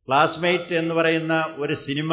Classmate എന്ന് പറയുന്ന ഒരു സിനിമ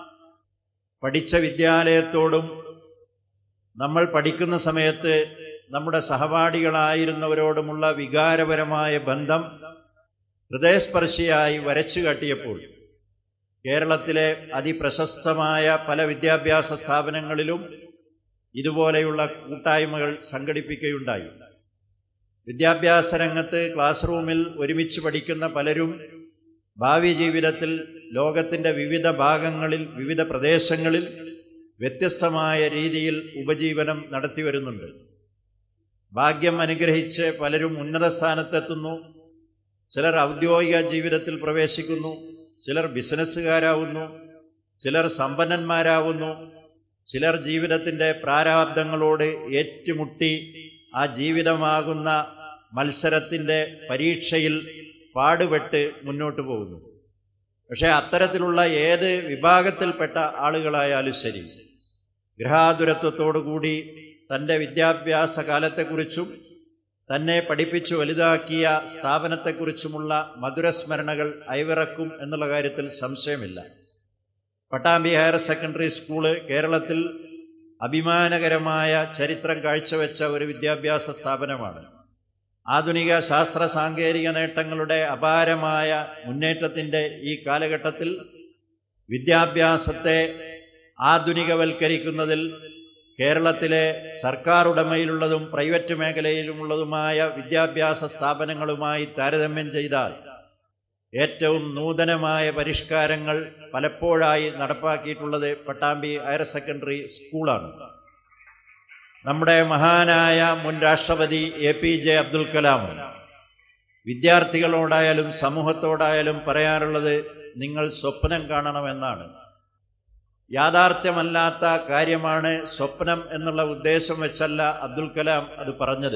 പഠിച്ച വിദ്യാലയത്തോടും നമ്മൾ പഠിക്കുന്ന സമയത്ത് നമ്മുടെ സഹപാഠികളായിരുന്നവരോടുമുള്ള വികാരപരമായ ബന്ധം ഹൃദയസ്പർശിയായി വരച്ചു കാട്ടിയപ്പോൾ കേരളത്തിലെ അതിപ്രശസ്തമായ പല വിദ്യാഭ്യാസ സ്ഥാപനങ്ങളിലും ഇതുപോലെയുള്ള കൂട്ടായ്മകൾ സംഘടിപ്പിക്കുകയുണ്ടായി. വിദ്യാഭ്യാസ രംഗത്ത് ക്ലാസ് റൂമിൽ ഒരുമിച്ച് പഠിക്കുന്ന പലരും ഭാവി ജീവിതത്തിൽ ലോകത്തിൻ്റെ വിവിധ ഭാഗങ്ങളിൽ, വിവിധ പ്രദേശങ്ങളിൽ വ്യത്യസ്തമായ രീതിയിൽ ഉപജീവനം നടത്തി വരുന്നുണ്ട്. ഭാഗ്യം അനുഗ്രഹിച്ച് പലരും ഉന്നത സ്ഥാനത്തെത്തുന്നു. ചിലർ ഔദ്യോഗിക ജീവിതത്തിൽ പ്രവേശിക്കുന്നു, ചിലർ ബിസിനസ്സുകാരാവുന്നു, ചിലർ സമ്പന്നന്മാരാവുന്നു, ചിലർ ജീവിതത്തിൻ്റെ പ്രാരാബ്ദങ്ങളോട് ഏറ്റുമുട്ടി ആ ജീവിതമാകുന്ന മത്സരത്തിൻ്റെ പരീക്ഷയിൽ പാടുപെട്ട് മുന്നോട്ട് പോകുന്നു. പക്ഷേ അത്തരത്തിലുള്ള ഏത് വിഭാഗത്തിൽപ്പെട്ട ആളുകളായാലും ശരി, ഗൃഹാതുരത്വത്തോടുകൂടി തൻ്റെ വിദ്യാഭ്യാസ കാലത്തെക്കുറിച്ചും തന്നെ പഠിപ്പിച്ചു വലുതാക്കിയ സ്ഥാപനത്തെക്കുറിച്ചുമുള്ള മധുരസ്മരണകൾ അയവിറക്കും എന്നുള്ള കാര്യത്തിൽ സംശയമില്ല. പട്ടാമ്പി ഹയർ സെക്കൻഡറി സ്കൂള് കേരളത്തിൽ അഭിമാനകരമായ ചരിത്രം കാഴ്ചവെച്ച ഒരു വിദ്യാഭ്യാസ സ്ഥാപനമാണ്. ആധുനിക ശാസ്ത്ര സാങ്കേതിക നേട്ടങ്ങളുടെ അപാരമായ മുന്നേറ്റത്തിൻ്റെ ഈ കാലഘട്ടത്തിൽ വിദ്യാഭ്യാസത്തെ ആധുനികവൽക്കരിക്കുന്നതിൽ കേരളത്തിലെ സർക്കാർ ഉടമയിലുള്ളതും പ്രൈവറ്റ് മേഖലയിലുമുള്ളതുമായ വിദ്യാഭ്യാസ സ്ഥാപനങ്ങളുമായി താരതമ്യം ചെയ്താൽ ഏറ്റവും നൂതനമായ പരിഷ്കാരങ്ങൾ പലപ്പോഴായി നടപ്പാക്കിയിട്ടുള്ളത് പട്ടാമ്പി ഹയർ സെക്കൻഡറി സ്കൂളാണ്. നമ്മുടെ മഹാനായ മുൻ രാഷ്ട്രപതി APJ അബ്ദുൽ കലാം വിദ്യാർത്ഥികളോടായാലും സമൂഹത്തോടായാലും പറയാറുള്ളത് നിങ്ങൾ സ്വപ്നം കാണണമെന്നാണ്. യാഥാർത്ഥ്യമല്ലാത്ത കാര്യമാണ് സ്വപ്നം എന്നുള്ള ഉദ്ദേശം വെച്ചല്ല അബ്ദുൽ കലാം അത് പറഞ്ഞത്.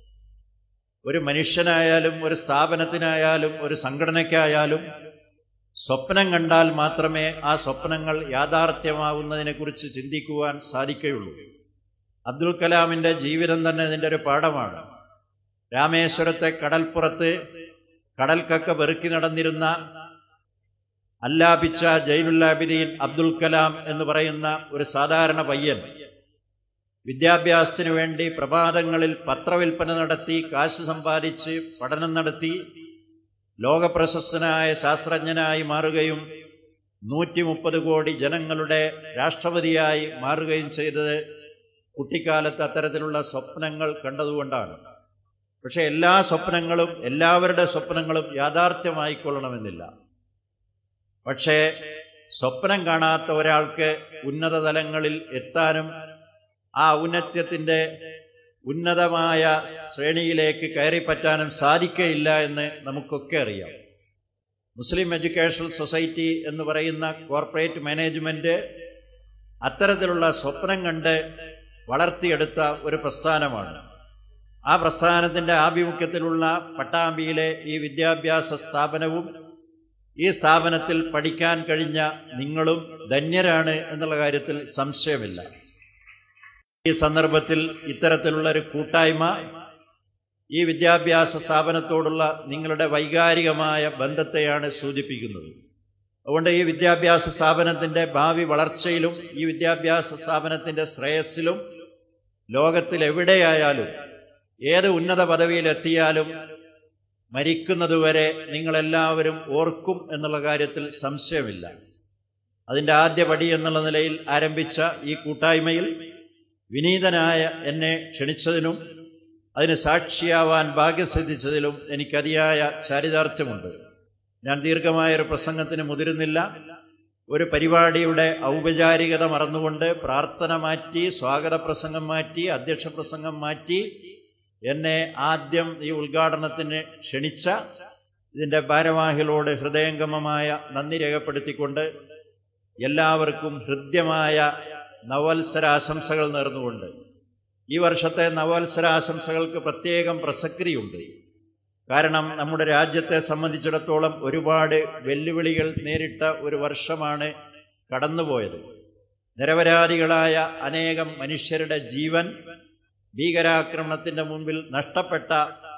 ഒരു മനുഷ്യനായാലും ഒരു സ്ഥാപനത്തിനായാലും ഒരു സംഘടനയ്ക്കായാലും സ്വപ്നം കണ്ടാൽ മാത്രമേ ആ സ്വപ്നങ്ങൾ യാഥാർത്ഥ്യമാവുന്നതിനെക്കുറിച്ച് ചിന്തിക്കുവാൻ സാധിക്കുകയുള്ളൂ. അബ്ദുൽ കലാമിൻ്റെ ജീവിതം തന്നെ ഇതിൻ്റെ ഒരു പാഠമാണ്. രാമേശ്വരത്തെ കടൽപ്പുറത്ത് കടൽക്കക്ക പെറുക്കി നടന്നിരുന്ന അല്ലാപിച്ച ജൈനുല്ലാബിദീൻ അബ്ദുൽ കലാം എന്ന് പറയുന്ന ഒരു സാധാരണ പയ്യൻ വിദ്യാഭ്യാസത്തിനു വേണ്ടി പ്രഭാതങ്ങളിൽ പത്രവിൽപ്പന നടത്തി കാശ് സമ്പാദിച്ച് പഠനം നടത്തി ലോകപ്രശസ്തനായ ശാസ്ത്രജ്ഞനായി മാറുകയും 130 കോടി ജനങ്ങളുടെ രാഷ്ട്രപതിയായി മാറുകയും ചെയ്തത് കുട്ടിക്കാലത്ത് അത്തരത്തിലുള്ള സ്വപ്നങ്ങൾ കണ്ടതുകൊണ്ടാണ്. പക്ഷെ എല്ലാ സ്വപ്നങ്ങളും, എല്ലാവരുടെ സ്വപ്നങ്ങളും യാഥാർത്ഥ്യമായിക്കൊള്ളണമെന്നില്ല. പക്ഷേ സ്വപ്നം കാണാത്ത ഒരാൾക്ക് ഉന്നത തലങ്ങളിൽ എത്താനും ആ ഔന്നത്യത്തിൻ്റെ ഉന്നതമായ ശ്രേണിയിലേക്ക് കയറിപ്പറ്റാനും സാധിക്കയില്ല എന്ന് നമുക്കൊക്കെ അറിയാം. മുസ്ലിം എഡ്യൂക്കേഷണൽ സൊസൈറ്റി എന്ന് പറയുന്ന കോർപ്പറേറ്റ് മാനേജ്മെൻറ്റ് അത്തരത്തിലുള്ള സ്വപ്നം കണ്ട് വളർത്തിയെടുത്ത ഒരു പ്രസ്ഥാനമാണ്. ആ പ്രസ്ഥാനത്തിൻ്റെ ആഭിമുഖ്യത്തിലുള്ള പട്ടാമ്പിയിലെ ഈ വിദ്യാഭ്യാസ സ്ഥാപനവും ഈ സ്ഥാപനത്തിൽ പഠിക്കാൻ കഴിഞ്ഞ നിങ്ങളും ധന്യരാണ് എന്നുള്ള കാര്യത്തിൽ സംശയമില്ല. ഈ സന്ദർഭത്തിൽ ഇത്തരത്തിലുള്ളൊരു കൂട്ടായ്മ ഈ വിദ്യാഭ്യാസ സ്ഥാപനത്തോടുള്ള നിങ്ങളുടെ വൈകാരികമായ ബന്ധത്തെയാണ് സൂചിപ്പിക്കുന്നത്. അതുകൊണ്ട് ഈ വിദ്യാഭ്യാസ സ്ഥാപനത്തിൻ്റെ ഭാവി വളർച്ചയിലും ഈ വിദ്യാഭ്യാസ സ്ഥാപനത്തിൻ്റെ ശ്രേയസ്സിലും ലോകത്തിലെവിടെയായാലും ഏത് ഉന്നത പദവിയിലെത്തിയാലും മരിക്കുന്നതുവരെ നിങ്ങളെല്ലാവരും ഓർക്കും എന്നുള്ള കാര്യത്തിൽ സംശയമില്ല. അതിൻ്റെ ആദ്യ പടി എന്നുള്ള നിലയിൽ ആരംഭിച്ച ഈ കൂട്ടായ്മയിൽ വിനീതനായ എന്നെ ക്ഷണിച്ചതിനും അതിന് സാക്ഷിയാവാൻ ഭാഗ്യം സിദ്ധിച്ചതിലും എനിക്കതിയായ ചാരിതാർത്ഥ്യമുണ്ട്. ഞാൻ ദീർഘമായൊരു പ്രസംഗത്തിന് മുതിരുന്നില്ല. ഒരു പരിപാടിയുടെ ഔപചാരികത മറന്നുകൊണ്ട് പ്രാർത്ഥന മാറ്റി, സ്വാഗത പ്രസംഗം മാറ്റി, അധ്യക്ഷ പ്രസംഗം മാറ്റി എന്നെ ആദ്യം ഈ ഉദ്ഘാടനത്തിന് ക്ഷണിച്ച ഇതിൻ്റെ ഭാരവാഹികളോട് ഹൃദയംഗമമായ നന്ദി രേഖപ്പെടുത്തിക്കൊണ്ട് എല്ലാവർക്കും ഹൃദ്യമായ നവവത്സരാശംസകൾ നേർന്നുകൊണ്ട്, ഈ വർഷത്തെ നവവത്സരാശംസകൾക്ക് പ്രത്യേകം പ്രസക്തിയുണ്ട്. കാരണം നമ്മുടെ രാജ്യത്തെ സംബന്ധിച്ചിടത്തോളം ഒരുപാട് വെല്ലുവിളികൾ നേരിട്ട ഒരു വർഷമാണ് കടന്നുപോയത്. നിരപരാധികളായ അനേകം മനുഷ്യരുടെ ജീവൻ ഭീകരാക്രമണത്തിൻ്റെ മുൻപിൽ നഷ്ടപ്പെട്ട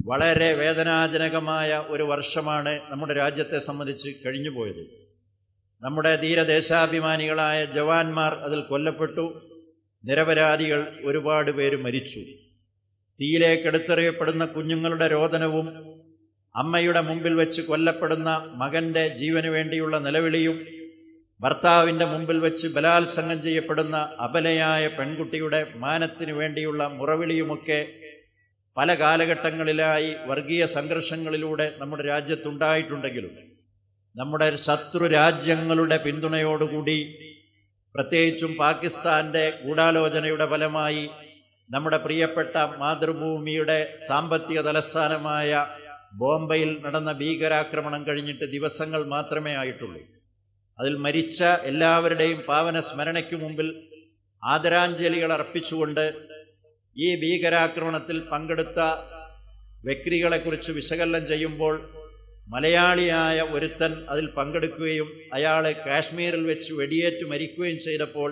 വളരെ വേദനാജനകമായ ഒരു വർഷമാണ് നമ്മുടെ രാജ്യത്തെ സംബന്ധിച്ച് കഴിഞ്ഞുപോയത്. നമ്മുടെ ധീരദേശാഭിമാനികളായ ജവാന്മാർ അതിൽ കൊല്ലപ്പെട്ടു. നിരപരാധികൾ ഒരുപാട് പേര് മരിച്ചു. തീയിലേക്കെടുത്തെറിയപ്പെടുന്ന കുഞ്ഞുങ്ങളുടെ രോദനവും അമ്മയുടെ മുമ്പിൽ വെച്ച് കൊല്ലപ്പെടുന്ന മകൻ്റെ ജീവന് വേണ്ടിയുള്ള നിലവിളിയും ഭർത്താവിൻ്റെ മുമ്പിൽ വെച്ച് ബലാത്സംഗം ചെയ്യപ്പെടുന്ന അബലയായ പെൺകുട്ടിയുടെ മാനത്തിനു വേണ്ടിയുള്ള മുറവിളിയുമൊക്കെ പല കാലഘട്ടങ്ങളിലായി വർഗീയ സംഘർഷങ്ങളിലൂടെ നമ്മുടെ രാജ്യത്തുണ്ടായിട്ടുണ്ടെങ്കിലും നമ്മുടെ ശത്രു രാജ്യങ്ങളുടെ പിന്തുണയോടുകൂടി, പ്രത്യേകിച്ചും പാകിസ്ഥാൻ്റെ ഗൂഢാലോചനയുടെ ഫലമായി നമ്മുടെ പ്രിയപ്പെട്ട മാതൃഭൂമിയുടെ സാമ്പത്തിക തലസ്ഥാനമായ ബോംബെയിൽ നടന്ന ഭീകരാക്രമണം കഴിഞ്ഞിട്ട് ദിവസങ്ങൾ മാത്രമേ ആയിട്ടുള്ളൂ. അതിൽ മരിച്ച എല്ലാവരുടെയും പാവന സ്മരണയ്ക്കു മുമ്പിൽ ആദരാഞ്ജലികൾ അർപ്പിച്ചുകൊണ്ട് ഈ ഭീകരാക്രമണത്തിൽ പങ്കെടുത്ത വ്യക്തികളെക്കുറിച്ച് വിശകലനം ചെയ്യുമ്പോൾ മലയാളിയായ ഒരുത്തൻ അതിൽ പങ്കെടുക്കുകയും അയാളെ കാശ്മീരിൽ വെച്ച് വെടിയേറ്റ് മരിക്കുകയും ചെയ്തപ്പോൾ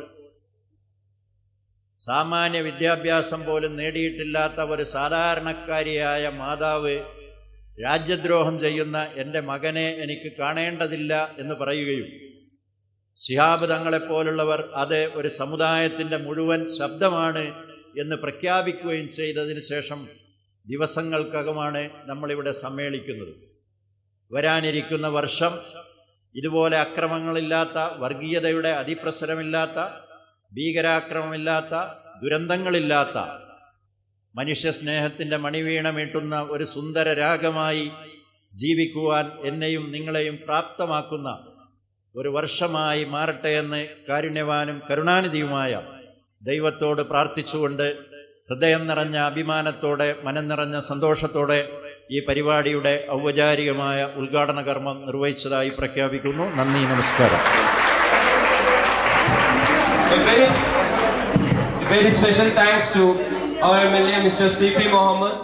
സാമാന്യ വിദ്യാഭ്യാസം പോലും നേടിയിട്ടില്ലാത്ത ഒരു സാധാരണക്കാരിയായ മാതാവ് രാജ്യദ്രോഹം ചെയ്യുന്ന എൻ്റെ മകനെ എനിക്ക് കാണേണ്ടതില്ല എന്ന് പറയുകയും ശിഹാബ് തങ്ങളെപ്പോലുള്ളവർ അത് ഒരു സമുദായത്തിൻ്റെ മുഴുവൻ ശബ്ദമാണ് എന്ന് പ്രഖ്യാപിക്കുകയും ചെയ്തതിന് ശേഷം ദിവസങ്ങൾക്കകമാണ് നമ്മളിവിടെ സമ്മേളിക്കുന്നത്. വരാനിരിക്കുന്ന വർഷം ഇതുപോലെ അക്രമങ്ങളില്ലാത്ത, വർഗീയതയുടെ അതിപ്രസരമില്ലാത്ത, ഭീകരാക്രമമില്ലാത്ത, ദുരന്തങ്ങളില്ലാത്ത, മനുഷ്യസ്നേഹത്തിൻ്റെ മണിവീണ മീട്ടുന്ന ഒരു സുന്ദര രാഗമായി ജീവിക്കുവാൻ എന്നെയും നിങ്ങളെയും പ്രാപ്തമാക്കുന്ന ഒരു വർഷമായി മാറട്ടെ എന്ന് കാരുണ്യവാനും കരുണാനിധിയുമായ ദൈവത്തോട് പ്രാർത്ഥിച്ചുകൊണ്ട് ഹൃദയം നിറഞ്ഞ അഭിമാനത്തോടെ, മനം നിറഞ്ഞ സന്തോഷത്തോടെ ഈ പരിപാടിയുടെ ഔപചാരികമായ ഉദ്ഘാടന കർമ്മം നിർവഹിച്ചതായി പ്രഖ്യാപിക്കുന്നു. നന്ദി, നമസ്കാരം. Very special thanks to our MLA, Mr. C.P. Muhammad.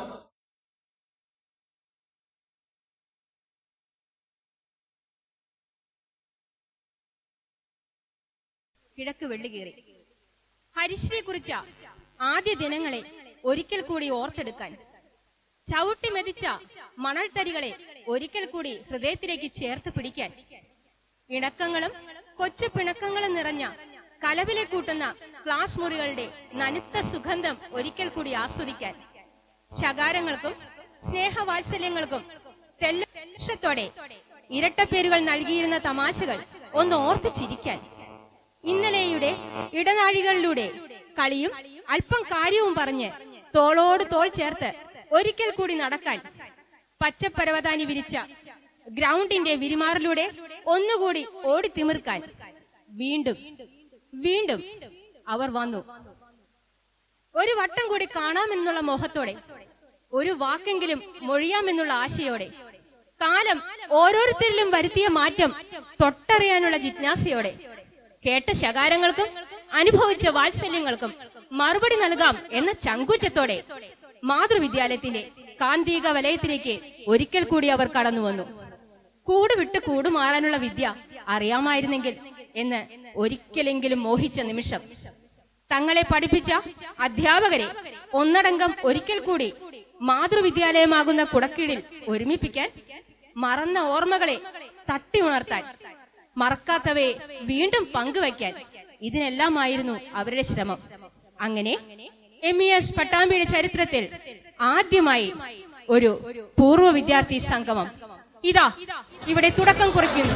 കിഴക്ക് വെള്ളികേറി ഹരിശ്രീ കുറിച്ച ആദ്യ ദിനങ്ങളെ ഒരിക്കൽ കൂടി ഓർത്തെടുക്കാൻ, ചവിട്ടി മെതിച്ച മണൽത്തരികളെ ഒരിക്കൽ കൂടി ഹൃദയത്തിലേക്ക് ചേർത്ത് പിടിക്കാൻ, ഇണക്കങ്ങളും കൊച്ചു പിണക്കങ്ങളും നിറഞ്ഞ കലവിലെ കൂട്ടുന്ന ക്ലാസ് മുറികളുടെ നനുത്ത സുഗന്ധം ഒരിക്കൽ കൂടി ആസ്വദിക്കാൻ, ശകാരങ്ങൾക്കും സ്നേഹവാത്സല്യങ്ങൾക്കും തെല്ലക്ഷത്തോടെ ഇരട്ടപ്പേരുകൾ നൽകിയിരുന്ന തമാശകൾ ഒന്ന് ഓർത്ത് ചിരിക്കാൻ, ഇന്നലെയുടെ ഇടനാഴികളിലൂടെ കളിയും അല്പം കാര്യവും പറഞ്ഞ് തോളോട് തോൾ ചേർത്ത് ഒരിക്കൽ കൂടി നടക്കാൻ, പച്ചപ്പരവതാനി വിരിച്ച ഗ്രൗണ്ടിന്റെ വിരിമാറിലൂടെ ഒന്നുകൂടി ഓടിത്തിമിർക്കാൻ, വീണ്ടും വീണ്ടും അവർ വന്നു. ഒരു വട്ടം കൂടി കാണാമെന്നുള്ള മോഹത്തോടെ, ഒരു വാക്കെങ്കിലും മൊഴിയാമെന്നുള്ള ആശയോടെ, കാലം ഓരോരുത്തരിലും വരുത്തിയ മാറ്റം തൊട്ടറിയാനുള്ള ജിജ്ഞാസയോടെ, കേട്ട ശകാരങ്ങൾക്കും അനുഭവിച്ച വാത്സല്യങ്ങൾക്കും മറുപടി നൽകാം എന്ന ചങ്കൂറ്റത്തോടെ മാതൃവിദ്യാലയത്തിന്റെ കാന്തിക വലയത്തിലേക്ക് ഒരിക്കൽ കൂടി അവർ കടന്നു വന്നു. കൂട് വിട്ട് കൂടുമാറാനുള്ള വിദ്യ അറിയാമായിരുന്നെങ്കിൽ എന്ന് ഒരിക്കലെങ്കിലും മോഹിച്ച നിമിഷം, തങ്ങളെ പഠിപ്പിച്ച അധ്യാപകരെ ഒന്നടങ്കം ഒരിക്കൽ കൂടി മാതൃവിദ്യാലയമാകുന്ന കുടക്കീഴിൽ ഒരുമിപ്പിക്കാൻ, മറന്ന ഓർമ്മകളെ തട്ടി ഉണർത്താൻ, മറക്കാത്തവയെ വീണ്ടും പങ്കുവയ്ക്കാൻ, ഇതിനെല്ലാമായിരുന്നു അവരുടെ ശ്രമം. അങ്ങനെ MES പട്ടാമ്പിയുടെ ചരിത്രത്തിൽ ആദ്യമായി ഒരു പൂർവ്വ വിദ്യാർത്ഥി സംഗമം ഇതാ ഇവിടെ തുടക്കം കുറിക്കുന്നു.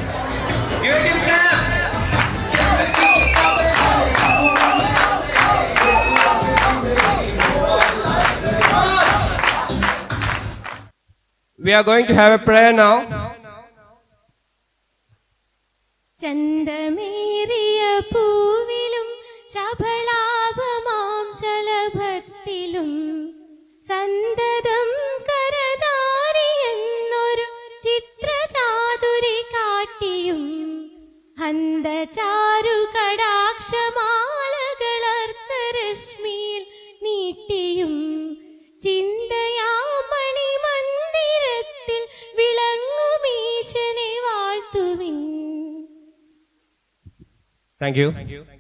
We are going to have a prayer now. ചന്തമേറിയ പൂവിലും ശബളാഭമാം ശലഭത്തിലും സന്തതം കരതാരിയെന്നൊരു ചിത്രചാതുരി കാട്ടിയും ഹന്തചാരു കടാക്ഷമാലകളർക്കരശ്മിയിൽ നീട്ടിയും ചിന്തയാമണി മന്ദിരത്തിൽ വിളങ്ങുമീശനെ വാഴ്ത്തുവിൻ. Thank you.